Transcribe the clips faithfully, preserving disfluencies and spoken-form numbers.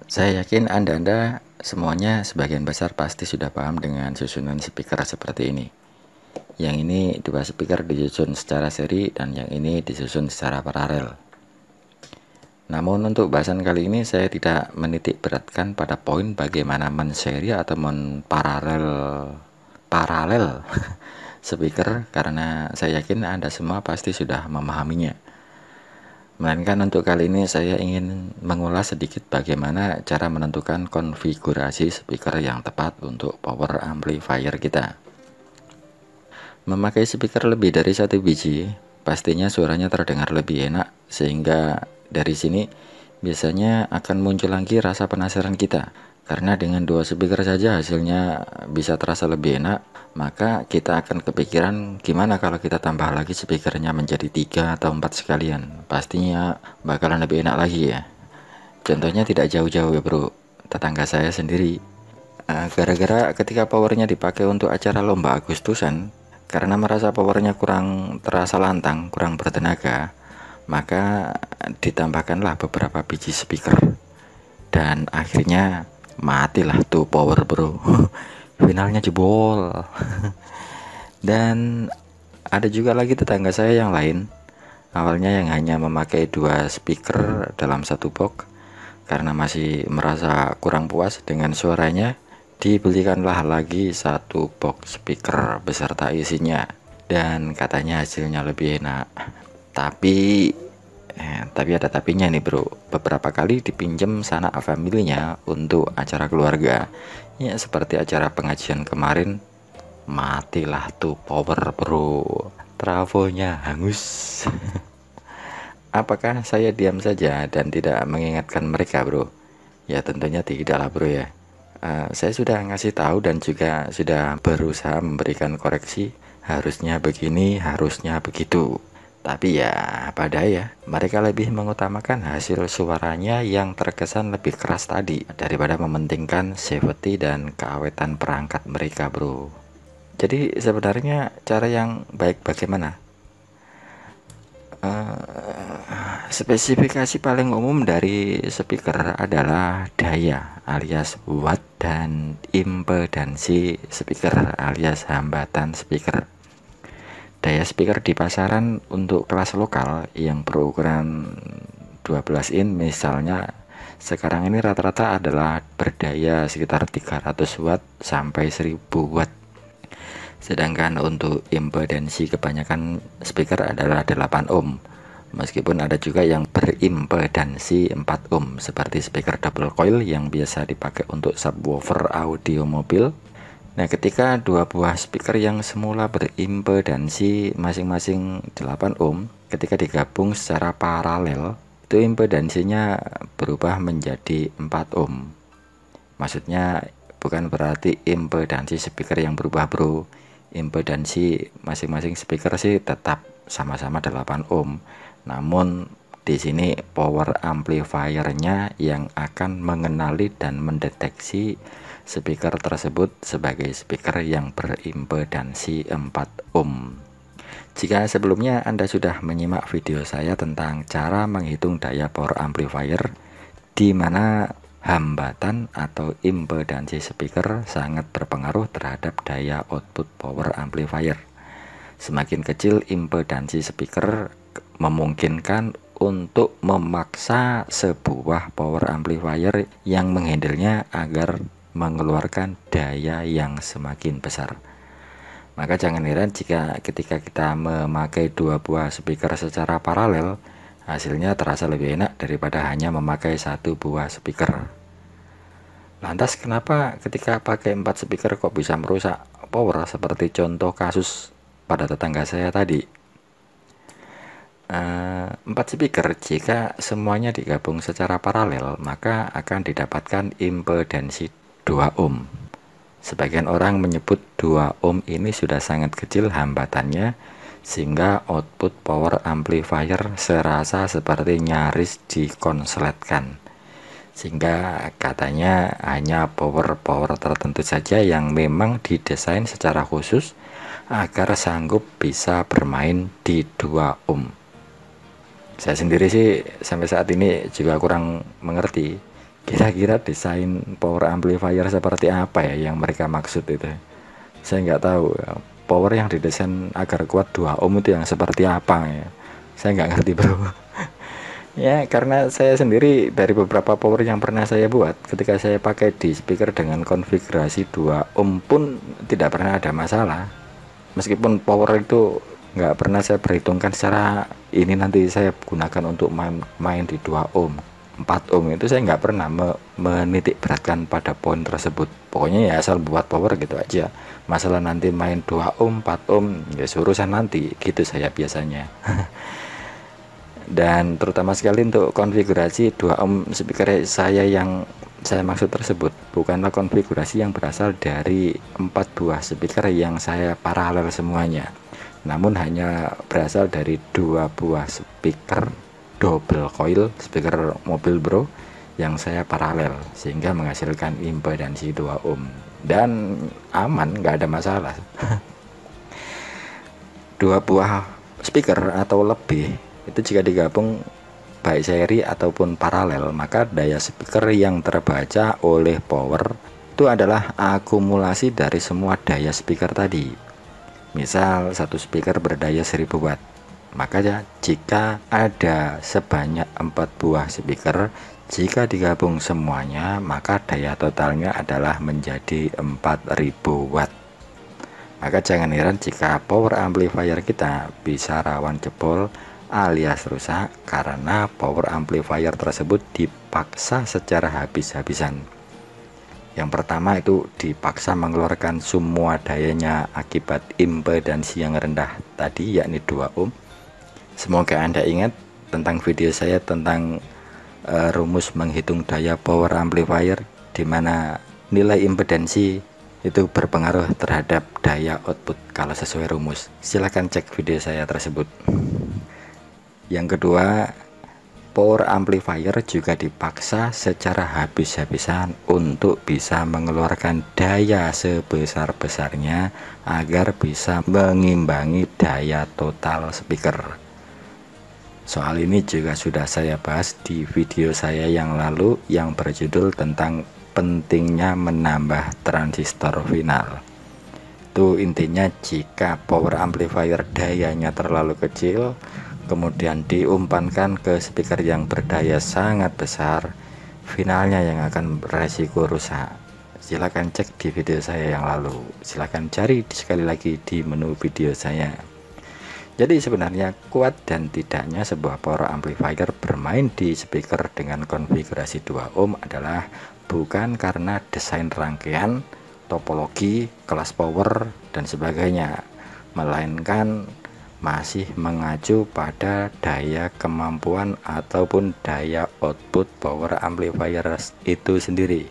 Saya yakin Anda-Anda semuanya sebagian besar pasti sudah paham dengan susunan speaker seperti ini. Yang ini dua speaker disusun secara seri dan yang ini disusun secara paralel. Namun untuk bahasan kali ini saya tidak menitik beratkan pada poin bagaimana menseri atau menparalel paralel speaker, karena saya yakin Anda semua pasti sudah memahaminya. Melainkan untuk kali ini saya ingin mengulas sedikit bagaimana cara menentukan konfigurasi speaker yang tepat untuk power amplifier kita. Memakai speaker lebih dari satu biji, pastinya suaranya terdengar lebih enak, sehingga dari sini biasanya akan muncul lagi rasa penasaran kita. Karena dengan dua speaker saja hasilnya bisa terasa lebih enak, maka kita akan kepikiran gimana kalau kita tambah lagi speakernya menjadi tiga atau empat sekalian. Pastinya bakalan lebih enak lagi ya. Contohnya tidak jauh-jauh ya bro, tetangga saya sendiri. Eh, Gara-gara ketika powernya dipakai untuk acara lomba Agustusan, karena merasa powernya kurang terasa lantang, kurang bertenaga, maka ditambahkanlah beberapa biji speaker. Dan akhirnya matilah tuh power bro. Finalnya jebol. Dan ada juga lagi tetangga saya yang lain, awalnya yang hanya memakai dua speaker dalam satu box. Karena masih merasa kurang puas dengan suaranya, dibelikanlah lagi satu box speaker beserta isinya, dan katanya hasilnya lebih enak. Tapi eh, tapi ada tapinya nih bro, beberapa kali dipinjam sanak familinya untuk acara keluarga, ya seperti acara pengajian kemarin, matilah tuh power bro, trafonya hangus. Apakah saya diam saja dan tidak mengingatkan mereka bro? Ya tentunya tidak lah bro ya. Uh, saya sudah ngasih tahu dan juga sudah berusaha memberikan koreksi, harusnya begini, harusnya begitu. Tapi ya pada ya, mereka lebih mengutamakan hasil suaranya yang terkesan lebih keras tadi daripada mementingkan safety dan keawetan perangkat mereka bro. Jadi sebenarnya cara yang baik bagaimana? Uh, spesifikasi paling umum dari speaker adalah daya alias watt dan impedansi speaker alias hambatan speaker. Daya speaker di pasaran untuk kelas lokal yang berukuran dua belas in misalnya sekarang ini rata-rata adalah berdaya sekitar tiga ratus watt sampai seribu watt. Sedangkan untuk impedansi kebanyakan speaker adalah delapan ohm. Meskipun ada juga yang berimpedansi empat ohm seperti speaker double coil yang biasa dipakai untuk subwoofer audio mobil. Nah, ketika dua buah speaker yang semula berimpedansi masing-masing delapan ohm, ketika digabung secara paralel, itu impedansinya berubah menjadi empat ohm. Maksudnya bukan berarti impedansi speaker yang berubah bro. Impedansi masing-masing speaker sih tetap sama-sama delapan ohm. Namun di sini power amplifiernya yang akan mengenali dan mendeteksi speaker tersebut sebagai speaker yang berimpedansi empat ohm. Jika sebelumnya Anda sudah menyimak video saya tentang cara menghitung daya power amplifier, di mana hambatan atau impedansi speaker sangat berpengaruh terhadap daya output power amplifier. Semakin kecil impedansi speaker memungkinkan untuk memaksa sebuah power amplifier yang menghandlenya agar mengeluarkan daya yang semakin besar. Maka jangan heran jika ketika kita memakai dua buah speaker secara paralel, hasilnya terasa lebih enak daripada hanya memakai satu buah speaker. Lantas kenapa ketika pakai empat speaker kok bisa merusak power seperti contoh kasus pada tetangga saya tadi? Empat uh, speaker jika semuanya digabung secara paralel maka akan didapatkan impedansi dua ohm. Sebagian orang menyebut dua ohm ini sudah sangat kecil hambatannya, sehingga output power amplifier serasa seperti nyaris dikonsletkan, sehingga katanya hanya power-power tertentu saja yang memang didesain secara khusus agar sanggup bisa bermain di dua ohm. Saya sendiri sih sampai saat ini juga kurang mengerti Kira-kira desain power amplifier seperti apa ya yang mereka maksud itu? Saya nggak tahu ya. Power yang didesain agar kuat dua ohm itu yang seperti apa ya? Saya nggak ngerti bro. Ya karena saya sendiri dari beberapa power yang pernah saya buat, ketika saya pakai di speaker dengan konfigurasi dua ohm pun tidak pernah ada masalah. Meskipun power itu nggak pernah saya perhitungkan secara ini nanti saya gunakan untuk main, main di dua ohm, empat ohm, itu saya nggak pernah me menitik beratkan pada poin tersebut. Pokoknya ya asal buat power gitu aja. Masalah nanti main dua ohm, empat ohm ya urusan nanti gitu saya biasanya. Dan terutama sekali untuk konfigurasi dua ohm speaker saya yang saya maksud tersebut bukanlah konfigurasi yang berasal dari empat buah speaker yang saya paralel semuanya, namun hanya berasal dari dua buah speaker double coil speaker mobil bro yang saya paralel, sehingga menghasilkan impedansi dua ohm dan aman, nggak ada masalah. Dua buah speaker atau lebih itu jika digabung baik seri ataupun paralel, maka daya speaker yang terbaca oleh power itu adalah akumulasi dari semua daya speaker tadi. Misal satu speaker berdaya seribu watt, maka ya, jika ada sebanyak empat buah speaker, jika digabung semuanya maka daya totalnya adalah menjadi empat ribu watt. Maka jangan heran jika power amplifier kita bisa rawan jebol alias rusak karena power amplifier tersebut dipaksa secara habis-habisan. Yang pertama itu dipaksa mengeluarkan semua dayanya akibat impedansi yang rendah tadi, yakni dua ohm. Semoga Anda ingat tentang video saya tentang uh, rumus menghitung daya power amplifier, di mana nilai impedansi itu berpengaruh terhadap daya output kalau sesuai rumus. Silahkan cek video saya tersebut. Yang kedua, power amplifier juga dipaksa secara habis-habisan untuk bisa mengeluarkan daya sebesar-besarnya agar bisa mengimbangi daya total speaker. Soal ini juga sudah saya bahas di video saya yang lalu yang berjudul tentang pentingnya menambah transistor final. Itu intinya jika power amplifier dayanya terlalu kecil kemudian diumpankan ke speaker yang berdaya sangat besar, finalnya yang akan beresiko rusak. Silahkan cek di video saya yang lalu, silahkan cari sekali lagi di menu video saya. Jadi sebenarnya kuat dan tidaknya sebuah power amplifier bermain di speaker dengan konfigurasi dua ohm adalah bukan karena desain rangkaian, topologi, kelas power dan sebagainya, melainkan masih mengacu pada daya kemampuan ataupun daya output power amplifier itu sendiri.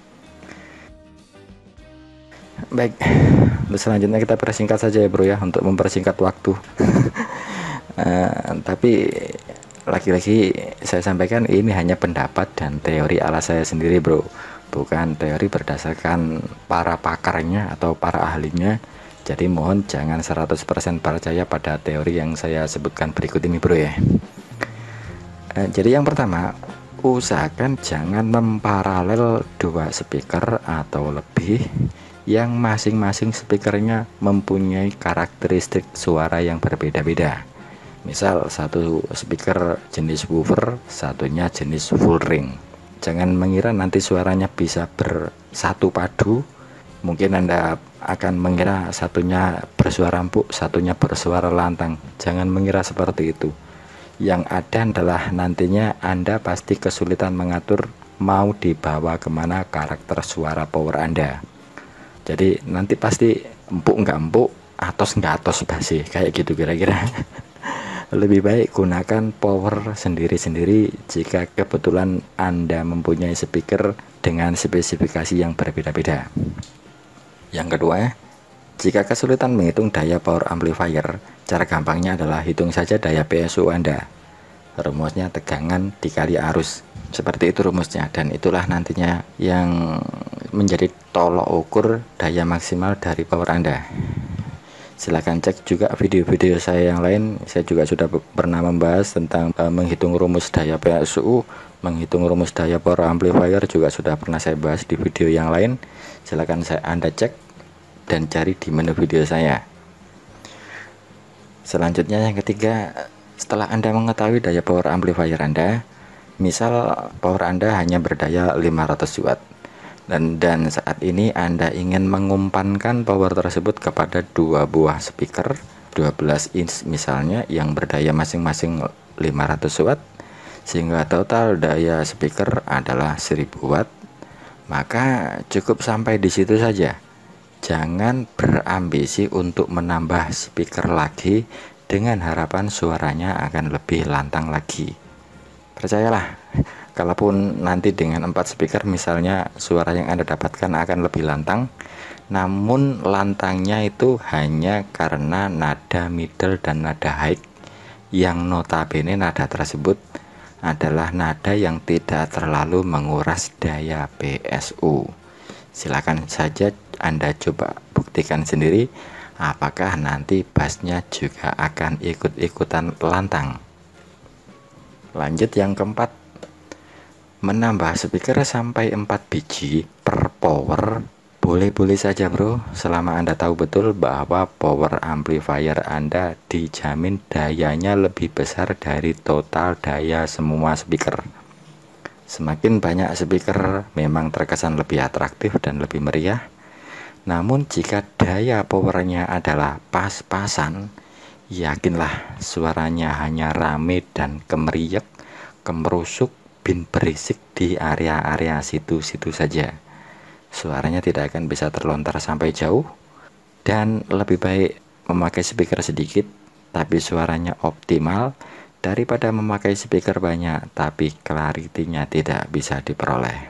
Baik, untuk selanjutnya kita persingkat saja ya bro ya, untuk mempersingkat waktu. uh, tapi lagi-lagi saya sampaikan ini hanya pendapat dan teori ala saya sendiri bro, bukan teori berdasarkan para pakarnya atau para ahlinya. Jadi mohon jangan seratus persen percaya pada teori yang saya sebutkan berikut ini bro ya. eh, Jadi yang pertama, usahakan jangan memparalel dua speaker atau lebih yang masing-masing speakernya mempunyai karakteristik suara yang berbeda-beda. Misal satu speaker jenis woofer, satunya jenis full ring. Jangan mengira nanti suaranya bisa bersatu padu. Mungkin Anda akan mengira satunya bersuara empuk, satunya bersuara lantang. Jangan mengira seperti itu. Yang ada adalah nantinya Anda pasti kesulitan mengatur mau dibawa kemana karakter suara power Anda. Jadi nanti pasti empuk nggak empuk, atos nggak atos basi, kayak gitu kira-kira. Lebih baik gunakan power sendiri-sendiri jika kebetulan Anda mempunyai speaker dengan spesifikasi yang berbeda-beda. Yang kedua, jika kesulitan menghitung daya power amplifier, cara gampangnya adalah hitung saja daya P S U Anda. Rumusnya tegangan dikali arus. Seperti itu rumusnya, dan itulah nantinya yang menjadi tolok ukur daya maksimal dari power Anda. Silahkan cek juga video-video saya yang lain. Saya juga sudah pernah membahas tentang e, menghitung rumus daya P S U, menghitung rumus daya power amplifier juga sudah pernah saya bahas di video yang lain. Silahkan saya Anda cek dan cari di menu video saya. Selanjutnya yang ketiga, setelah Anda mengetahui daya power amplifier Anda, misal power Anda hanya berdaya lima ratus watt, dan, dan saat ini Anda ingin mengumpankan power tersebut kepada dua buah speaker dua belas inch misalnya yang berdaya masing-masing lima ratus watt, sehingga total daya speaker adalah seribu watt, maka cukup sampai di situ saja. Jangan berambisi untuk menambah speaker lagi dengan harapan suaranya akan lebih lantang lagi. Percayalah, kalaupun nanti dengan empat speaker misalnya suara yang Anda dapatkan akan lebih lantang, namun lantangnya itu hanya karena nada middle dan nada high, yang notabene nada tersebut adalah nada yang tidak terlalu menguras daya B S U. Silakan saja Anda coba buktikan sendiri apakah nanti bassnya juga akan ikut-ikutan lantang. Lanjut yang keempat, menambah speaker sampai empat biji per power boleh-boleh saja bro, selama Anda tahu betul bahwa power amplifier Anda dijamin dayanya lebih besar dari total daya semua speaker. Semakin banyak speaker memang terkesan lebih atraktif dan lebih meriah. Namun jika daya powernya adalah pas-pasan, yakinlah suaranya hanya rame dan kemeriek, kemerusuk, bin berisik di area-area situ-situ saja. Suaranya tidak akan bisa terlontar sampai jauh, dan lebih baik memakai speaker sedikit tapi suaranya optimal daripada memakai speaker banyak tapi clarity-nya tidak bisa diperoleh.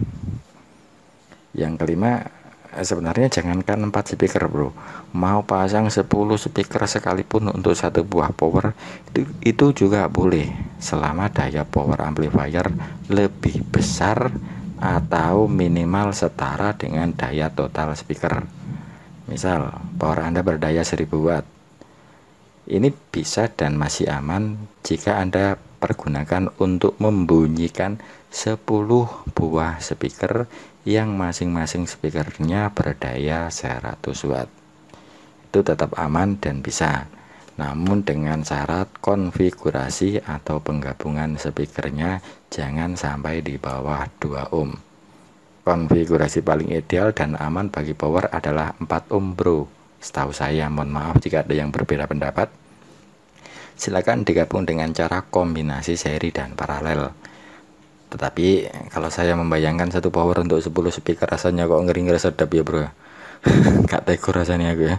Yang kelima, sebenarnya jangankan empat speaker bro, mau pasang sepuluh speaker sekalipun untuk satu buah power itu, itu juga boleh, selama daya power amplifier lebih besar atau minimal setara dengan daya total speaker. Misal power Anda berdaya seribu watt, ini bisa dan masih aman jika Anda pergunakan untuk membunyikan sepuluh buah speaker yang masing-masing speakernya berdaya seratus watt. Itu tetap aman dan bisa, namun dengan syarat konfigurasi atau penggabungan speakernya jangan sampai di bawah dua ohm. Konfigurasi paling ideal dan aman bagi power adalah empat ohm bro, setahu saya. Mohon maaf jika ada yang berbeda pendapat. Silakan digabung dengan cara kombinasi seri dan paralel. Tetapi kalau saya membayangkan satu power untuk sepuluh speaker rasanya kok ngeri-ngeri sedap ya bro. Gak tega rasanya aku ya.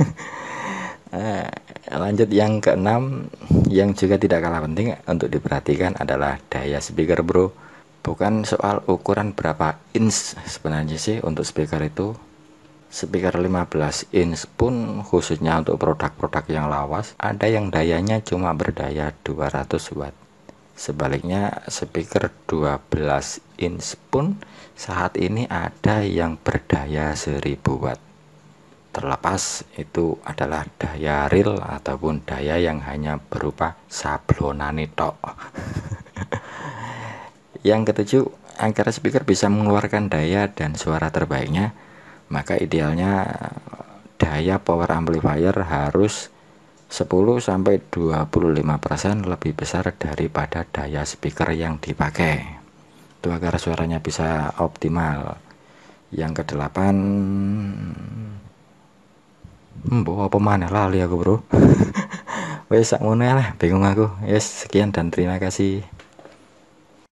Lanjut yang keenam, yang juga tidak kalah penting untuk diperhatikan adalah daya speaker bro. Bukan soal ukuran berapa inch sebenarnya sih untuk speaker itu. Speaker lima belas inch pun khususnya untuk produk-produk yang lawas ada yang dayanya cuma berdaya dua ratus watt. Sebaliknya speaker dua belas inch pun saat ini ada yang berdaya seribu watt. Terlepas itu adalah daya real ataupun daya yang hanya berupa sablonane tok. Yang ketujuh, agar speaker bisa mengeluarkan daya dan suara terbaiknya, maka idealnya daya power amplifier harus sepuluh sampai dua puluh lima persen lebih besar daripada daya speaker yang dipakai. Itu agar suaranya bisa optimal. Yang kedelapan, hmm, bawa pemana lali aku bro. Wes sak ngono lah, bingung aku. Yes, sekian dan terima kasih.